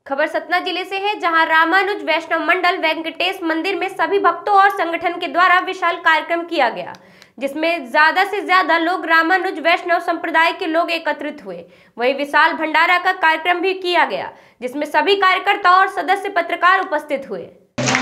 खबर सतना जिले से है, जहां रामानुज वैष्णव मंडल वेंकटेश मंदिर में सभी भक्तों और संगठन के द्वारा विशाल कार्यक्रम किया गया, जिसमें ज्यादा से ज्यादा लोग रामानुज वैष्णव संप्रदाय के लोग एकत्रित हुए। वहीं विशाल भंडारा का कार्यक्रम भी किया गया, जिसमें सभी कार्यकर्ता और सदस्य पत्रकार उपस्थित हुए।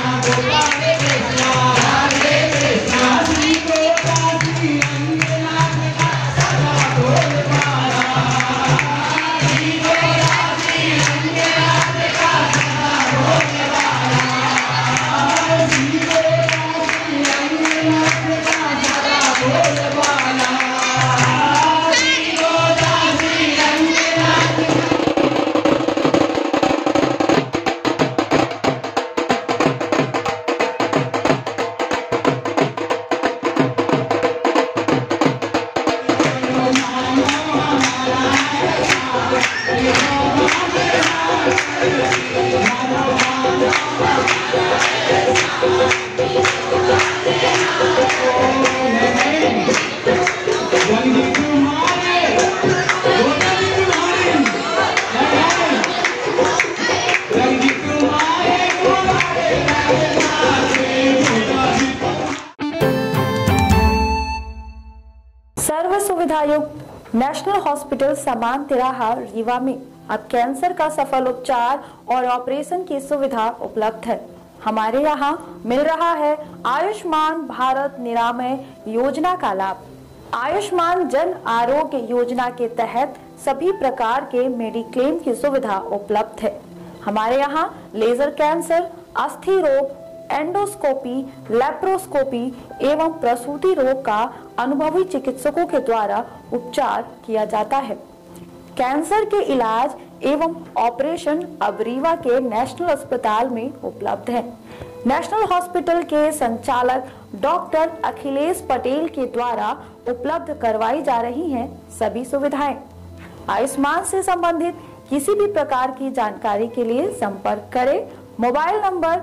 सर्व सुविधायुक्त नेशनल हॉस्पिटल समान तिराहा रीवा में अब कैंसर का सफल उपचार और ऑपरेशन की सुविधा उपलब्ध है। हमारे यहाँ मिल रहा है आयुष्मान भारत निरामय योजना का लाभ। आयुष्मान जन आरोग्य योजना के तहत सभी प्रकार के मेडिक्लेम की सुविधा उपलब्ध है। हमारे यहाँ लेजर कैंसर, अस्थि रोग, एंडोस्कोपी, लेप्रोस्कोपी एवं प्रसूति रोग का अनुभवी चिकित्सकों के द्वारा उपचार किया जाता है। कैंसर के इलाज एवं ऑपरेशन अब रीवा के नेशनल अस्पताल में उपलब्ध है। नेशनल हॉस्पिटल के संचालक डॉक्टर अखिलेश पटेल के द्वारा उपलब्ध करवाई जा रही हैं सभी सुविधाएं। आयुष्मान से संबंधित किसी भी प्रकार की जानकारी के लिए संपर्क करें मोबाइल नंबर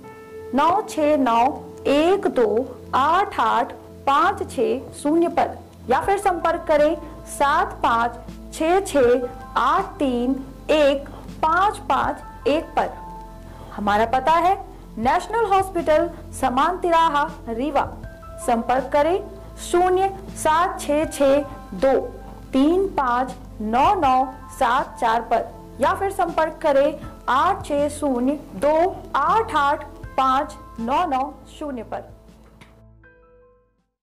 9691288560 पर या फिर संपर्क करें 7566831551 पर। हमारा पता है नेशनल हॉस्पिटल समान तिराहा रीवा। संपर्क करें 07662359974 पर या फिर संपर्क करें 8602885990 पर।